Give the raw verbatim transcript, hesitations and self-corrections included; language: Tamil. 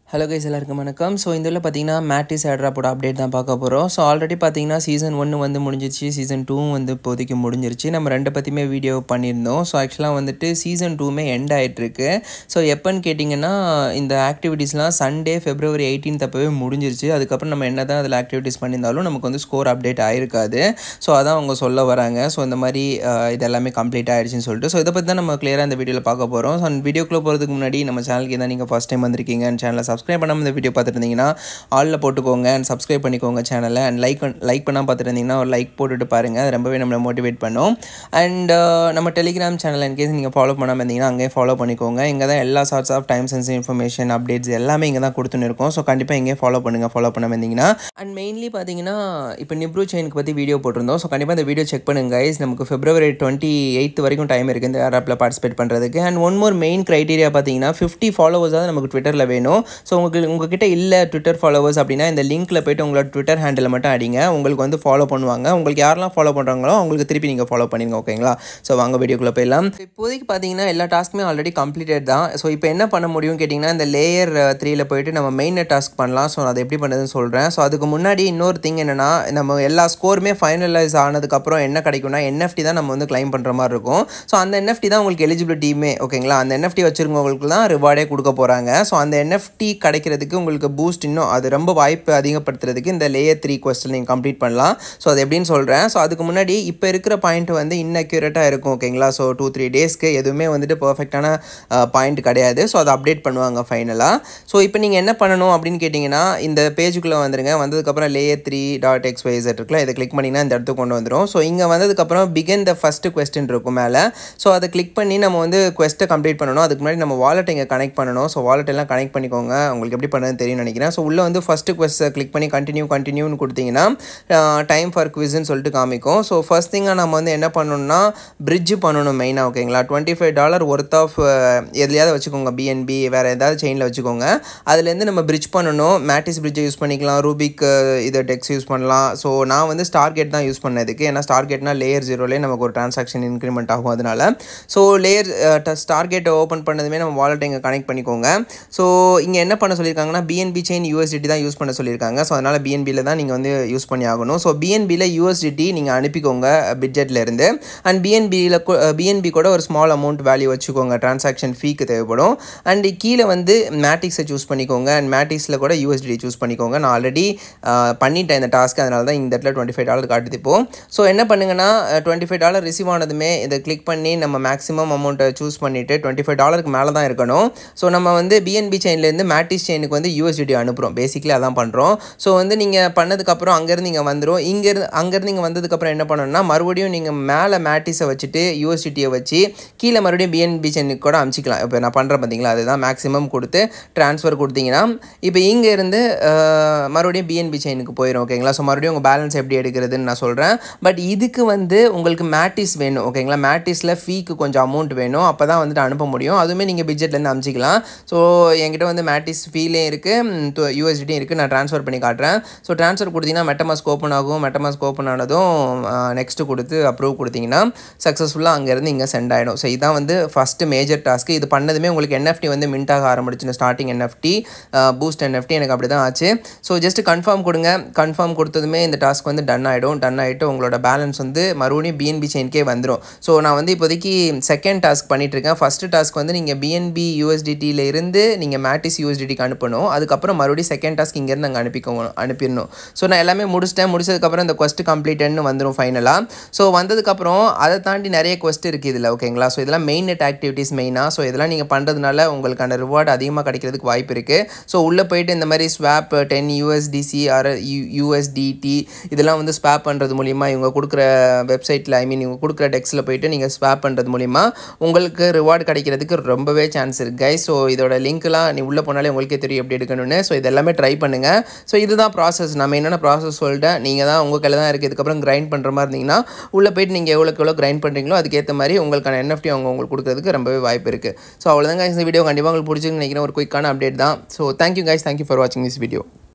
Hello guys, எல்லாருக்கும் வணக்கம். ஸோ இந்த இதில் பார்த்தீங்கன்னா Metis Airdrop அப்டேட் தான் பார்க்க போகிறோம். ஸோ ஆல்ரெடி பார்த்தீங்கன்னா சீசன் ஒன்று வந்து முடிஞ்சிருச்சு, சீசன் டூவும் வந்து இப்போதைக்கு முடிஞ்சிருச்சு. நம்ம ரெண்டு பற்றியுமே வீடியோ பண்ணியிருந்தோம். ஸோ ஆக்சுவலாக வந்துட்டு சீசன் டூமே எண்ட் ஆகிட்டுருக்கு. ஸோ எப்போன்னு கேட்டிங்கன்னா இந்த ஆக்டிவிட்டீஸ்லாம் சண்டே ஃபெப்ரவரி எயிட்டீன்த் அப்போவே முடிஞ்சிருச்சு. அதுக்கப்புறம் நம்ம என்ன தான் அதில் ஆக்டிவிட்டீஸ் பண்ணியிருந்தாலும் நமக்கு வந்து ஸ்கோர் அப்டேட் ஆகிருக்காது. ஸோ அதான் அவங்க சொல்ல வராங்க. ஸோ இந்த மாதிரி இது எல்லாமே கம்ப்ளீட் ஆகிடுச்சின்னு சொல்லிட்டு ஸோ இதை பற்றி தான் நம்ம கிளியராக இந்த வீடியோவில் பார்க்க போகிறோம். ஸோ அந்த வீடியோக்குள்ளே போகிறதுக்கு முன்னாடி நம்ம சேனலுக்கு தான் நீங்கள் ஃபஸ்ட் டைம் வந்திருக்கீங்க சேனலை சப்ஸ்கிரைப் பண்ணாமல் இந்த வீடியோ பார்த்துட்டு இருந்தீங்கன்னா ஆலில் போட்டுக்கோங்க அண்ட் சப்ஸ்கிரைப் பண்ணிக்கோங்க சேனலை அண்ட் லைக் லைக் பண்ணால் பார்த்துட்டு இருந்தீங்கன்னா ஒரு லைக் போட்டுட்டு பாருங்கள். அது ரொம்பவே நம்மளை மோட்டிவேட் பண்ணும். அண்ட் நம்ம டெலிகிராம் சேனல் இன்கேஸ் நீங்கள் ஃபாலோ பண்ணாமல் இருந்தீங்கன்னா அங்கேயே ஃபாலோ பண்ணிக்கோங்க. இங்கே தான் எல்லா sorts of time sensitive information updates எல்லாமே இங்கே தான் கொடுத்துன்னு இருக்கோம். ஸோ கண்டிப்பாக இங்கே ஃபாலோ பண்ணுங்கள் ஃபாலோ பண்ணாமல் இருந்தீங்கன்னா. அண்ட் மெயின்லி பார்த்தீங்கன்னா இப்போ நிப்ரூ செயினுக்கு பற்றி வீடியோ போட்டிருந்தோம். ஸோ கண்டிப்பாக இந்த வீடியோ செக் பண்ணுங்க கைஸ். நமக்கு ஃபெப்ரவரி டுவெண்ட்டி எயித் வரைக்கும் டைம் இருக்குது இந்த ஆப்பில் பார்ட்டிசிபேட் பண்ணுறதுக்கு. And one more main criteria பார்த்தீங்கன்னா ஃபிஃப்டி ஃபாலோவர்ஸாவது நமக்கு ட்விட்டரில் வேணும். ஸோ உங்களுக்கு உங்ககிட்ட இல்லை ட்விட்டர் ஃபாலோவர்ஸ் அப்படின்னா இந்த லிங்க்கில் போய்ட்டு உங்களோட ட்விட்டர் ஹேண்டில் மட்டும் அடிங்க. உங்களுக்கு வந்து ஃபாலோ பண்ணுவாங்க. உங்களுக்கு யாரெல்லாம் ஃபாலோ பண்ணுறாங்களோ அவங்களுக்கு திருப்பி நீங்கள் ஃபாலோ பண்ணிடுங்க. ஓகேங்களா? ஸோ வாங்க வீடியோக்குள்ளே போயிடலாம். இப்போதைக்கு பார்த்தீங்கன்னா எல்லா டாஸ்க்குமே ஆல்ரெடி கம்ப்ளீட்டட் தான். ஸோ இப்போ என்ன பண்ண முடியும்னு கேட்டிங்கன்னா இந்த லேயர் த்ரீயில் போய்ட்டு நம்ம மெயின் டாஸ்க் பண்ணலாம். ஸோ அதை எப்படி பண்ணுறதுன்னு சொல்கிறேன். ஸோ அதுக்கு முன்னாடி இன்னொரு திங் என்னென்னா நம்ம எல்லா ஸ்கோருமே ஃபைனலைஸ் ஆனதுக்கப்புறம் என்ன கிடைக்கும்னா என்எஃப்டி தான் நம்ம வந்து கிளைம் பண்ணுற மாதிரி இருக்கும். ஸோ அந்த என்எஃப்டி தான் உங்களுக்கு எலிஜிபிலிட்டியுமே. ஓகேங்களா? அந்த என்எஃப்டி வச்சுருக்கவங்களுக்கு தான் ரிவார்டே கொடுக்க போகிறாங்க. ஸோ அந்த என்எஃப்டி கிடைக்கிறதுக்கு உங்களுக்கு பூஸ்ட் இன்னும் அது ரொம்ப வாய்ப்பு அதிகப்படுத்துறதுக்கு இந்த லேயர் த்ரீ கொஸ்டின் நீங்கள் கம்ப்ளீட் பண்ணலாம். ஸோ அது எப்படின்னு சொல்கிறேன். ஸோ அதுக்கு முன்னாடி இப்போ இருக்கிற பாயிண்ட் வந்து இன்அக்யூரேட்டாக இருக்கும். ஓகேங்களா? ஸோ டூ த்ரீ டேஸ்க்கு எதுவுமே வந்துட்டு பர்ஃபெக்டான பாயிண்ட் கிடையாது. ஸோ அதை அப்டேட் பண்ணுவாங்க ஃபைனலாக. ஸோ இப்போ நீங்கள் என்ன பண்ணணும் அப்படின்னு கேட்டிங்கன்னா இந்த பேஜுக்குள்ளே வந்துருங்க. வந்ததுக்கப்புறம் layer three dot X Y Z இருக்குல்ல, இதை கிளிக் பண்ணிங்கன்னா இந்த இடத்துக்கு கொண்டு வந்துடும். ஸோ இங்கே வந்ததுக்கப்புறம் பிகின் த ஃபஸ்ட்டு கொஸ்டின் இருக்கும் மேலே. ஸோ அதை கிளிக் பண்ணி நம்ம வந்து கொஸ்ட்டை கம்ப்ளீட் பண்ணணும். அதுக்கு முன்னாடி நம்ம வாலெட் இங்கே கனெக்ட் பண்ணணும். ஸோ வாலெட் எல்லாம் கனெக்ட் பண்ணிக்கோங்க. உங்களுக்கு எப்படி பண்ணுறதுன்னு தெரியும் நினைக்கிறேன். ஸோ உள்ளே வந்து ஃபஸ்ட்டு கொஸ்ட்டை கிளிக் பண்ணி கண்டினியூ கண்டினியூன்னு கொடுத்தீங்கன்னா டைம் ஃபார் குவிஸ்ன்னு சொல்லிட்டு காமிக்கும். ஸோ ஃபர்ஸ்ட் திங்காக நம்ம வந்து என்ன பண்ணணும்னா பிரிட்ஜ் பண்ணணும் மெயினாக. ஓகேங்களா? Twenty five dollar worth of எதுலையாவது வச்சுக்கோங்க. பிஎன்பி வேறு ஏதாவது செயினில் வச்சுக்கோங்க. அதுலேருந்து நம்ம பிரிட்ஜ் பண்ணணும். மேட்டிஸ் பிரிட்ஜை யூஸ் பண்ணிக்கலாம். ரூபிக் இதை டெக்ஸ் யூஸ் பண்ணலாம். ஸோ நான் வந்து ஸ்டார் கேட் தான் யூஸ் பண்ணதுக்கு. ஏன்னா ஸ்டார் கேட்னா லேயர் ஜீரோலேயே நமக்கு ஒரு டிரான்சாக்ஷன் இன்க்ரிமெண்ட் ஆகும். அதனால ஸோ லேயர் ஸ்டார் கேட்டை ஓப்பன் பண்ணதுமே நம்ம வாலெட் இங்கே கனெக்ட் பண்ணிக்கோங்க. ஸோ இங்கே என்ன பண்ண சொல்லியிருக்காங்கன்னா பிஎன்பி செயின் யூஎஸ்டிடி தான் யூஸ் பண்ண சொல்லியிருக்காங்க. ஸோ அதனால் பிஎன்பியில் தான் நீங்கள் வந்து யூஸ் பண்ணி ஆகணும். ஸோ பிஎன்பியில் யூஎஸ்டிடி நீங்கள் அனுப்பிக்கோங்க பிட்ஜெட்லேருந்து. அண்ட் பிஎன்பியில் பிஎன்பி கூட ஒரு ஸ்மால் அமௌண்ட் வேல்யூ வச்சுக்கோங்க. டிரான்சாக்ஷன் ஃபீக்கு தேவைப்படும். அண்ட் கீழே வந்து மேட்டிக்ஸை சூஸ் பண்ணிக்கோங்க. அண்ட் மேட்டிக்ஸில் கூட யூஎஸ்டிடி சூஸ் பண்ணிக்கோங்க. நான் ஆல்ரெடி பண்ணிட்டேன் இந்த டாஸ்க்கு. அதனால தான் இந்த இடத்துல டுவெண்ட்டி ஃபைவ் டாலர் காட்டுது இப்போ. ஸோ என்ன பண்ணுங்கன்னா டுவெண்ட்டி ஃபைவ் டாலர் ரிசீவ் ஆனதுமே இதை கிளிக் பண்ணி நம்ம மேக்ஸிமம் அமௌண்ட்டை சூஸ் பண்ணிவிட்டு டுவெண்ட்டி ஃபைவ் டாலருக்கு மேலே தான் இருக்கணும். ஸோ நம்ம வந்து பிஎன்பி செயின்லேருந்து மேட்டிஸ் செயினுக்கு வந்து யூஎஸ்டிடி அனுப்புகிறோம். பேசிக்கலி அதான் பண்ணுறோம். ஸோ வந்து நீங்கள் பண்ணதுக்கப்புறம் அங்கேருந்து இங்கே வந்துடும். இங்கேருந்து அங்கேருந்து இங்கே வந்ததுக்கப்புறம் என்ன பண்ணணும்னா மறுபடியும் நீங்கள் மேலே மேட்டிஸை வச்சுட்டு யூஎஸ்டிடியை வச்சு கீழே மறுபடியும் பிஎன்பி செயினுக்கு கூட அனுப்பிச்சிக்கலாம். இப்போ நான் பண்ணுறேன் பார்த்தீங்களா, அதுதான் மேக்ஸிமம் கொடுத்து ட்ரான்ஸ்ஃபர் கொடுத்தீங்கன்னா இப்போ இங்கேருந்து மறுபடியும் பிஎன்பி செயினுக்கு போயிடும். ஓகேங்களா? ஸோ மறுபடியும் உங்கள் பேலன்ஸ் எப்படி எடுக்கிறதுன்னு நான் சொல்கிறேன். பட் இதுக்கு வந்து உங்களுக்கு மேட்டிஸ் வேணும். ஓகேங்களா? மேட்டிஸில் ஃபீக்கு கொஞ்சம் அமௌண்ட் வேணும். அப்போ தான் வந்துட்டு அனுப்ப முடியும். அதுவுமே நீங்கள் பிட்ஜெட்லேருந்து அனுப்பிச்சிக்கலாம். ஸோ என்கிட்ட வந்து மேட்டிஸ் ஃபீலே இருக்குது, யூஎஸ்டிடி இருக்குது. நான் ட்ரான்ஸ்ஃபர் பண்ணி காட்டுறேன். ஸோ ட்ரான்ஸ்ஃபர் கொடுத்தீங்கன்னா மெட்டமாஸ்க் ஓப்பன் ஆகும். மெட்டமாஸ்க் ஓப்பன் ஆனதும் நெக்ஸ்ட்டு கொடுத்து அப்ரூவ் கொடுத்தீங்கன்னா சக்ஸஸ்ஃபுல்லாக அங்கேருந்து இங்கே சென்ட் ஆகிடும். ஸோ இதான் வந்து ஃபஸ்ட்டு மேஜர் டாஸ்க்கு. இது பண்ணதுமே உங்களுக்கு என்எஃப்டி வந்து மின்ட் ஆக ஆரம்பிச்சு. ஸ்டார்டிங் என்எஃப்டி பூஸ்ட் என்எஃப்டி எனக்கு அப்படி தான் ஆச்சு. ஸோ ஜஸ்ட் கன்ஃபார்ம் கொடுங்க. கன்ஃபார்ம் கொடுத்ததுமே இந்த டாஸ்க் வந்து டன் ஆகிடும். டன் ஆகிட்டு உங்களோட பேலன்ஸ் வந்து மறுபடியும் பிஎன்பி செயின்கே வந்துடும். ஸோ நான் வந்து இப்போதைக்கு செகண்ட் டாஸ்க் பண்ணிகிட்ருக்கேன். ஃபஸ்ட்டு டாஸ்க் வந்து நீங்கள் பிஎன்பி யூஎஸ்டிடியில் இருந்து நீங்கள் மேட்டிஸ் யூஎஸ்டிடிக்கு அனுப்பணும். அதுக்கப்புறம் மறுபடியும் செகண்ட் டாஸ்க் இங்கேருந்து அங்கே அனுப்பிக்கோங்க அனுப்பிடணும். ஸோ நான் எல்லாமே முடிச்சிட்டேன். முடிச்சதுக்கப்புறம் இந்த கொஸ்ட் கம்ப்ளீட்டட்னு வந்துடும் ஃபைனலாக. ஸோ வந்ததுக்கப்புறம் அதை தாண்டி நிறைய கொஸ்ட் இருக்குது இதில். ஓகேங்களா? ஸோ இதெல்லாம் மெயின் நெட் ஆக்டிவிட்டீஸ் மெயினாக. ஸோ இதெல்லாம் நீங்கள் பண்ணுறதுனால உங்களுக்கான ரிவார்டு அதிகமாக கிடைக்கிறதுக்கு வாய்ப்பு இருக்குது. ஸோ உள்ளே போயிட்டு இந்த மாதிரி swap ten USDC or U USDT இதெல்லாம் வந்து ஸ்வாப் பண்ணுறது மூலிமா இவங்க கொடுக்குற வெப்சைட்டில் ஐ மீன் இவங்க கொடுக்குற டெக்ஸில் போய்ட்டு நீங்கள் ஸ்வாப் பண்ணுறது மூலிமா உங்களுக்கு ரிவார்டு கிடைக்கிறதுக்கு ரொம்பவே சான்ஸ் இருக்குது கைஸ். ஸோ இதோட லிங்க்லாம் நீ உள்ளே போனாலே உங்களுக்கே தெரியும் எப்படி எடுக்கணும்னு. ஸோ இதெல்லாமே ட்ரை பண்ணுங்கள். ஸோ இதுதான் ப்ராசஸ். நம்ம என்னென்ன ப்ராசஸ் சொல்லிட்டேன். நீங்கள் தான் உங்கள் கையில் தான் இருக்குது. இதுக்கப்புறம் கிரைண்ட் பண்ணுற மாதிரி இருந்தீங்கன்னா உள்ளே போய்ட்டு நீங்கள் எவ்வளோக்கு எவ்வளோ கிரைண்ட் பண்ணுறீங்களோ அதுக்கேற்ற மாதிரி உங்களுக்கான என்எஃப்டி அவங்க உங்களுக்கு கொடுக்குறதுக்கு ரொம்பவே வாய்ப்பு இருக்குது. ஸோ அவ்வளோதான் கைஸ். இந்த வீடியோ கண்டிப்பாக உங்களுக்கு பிடிச்சிருக்குன்னு நினைக்கிறேன். ஒரு குயிக்கான அப்டேட் தான். So thank you guys. Thank you for வாட்சிங் திஸ் வீடியோ.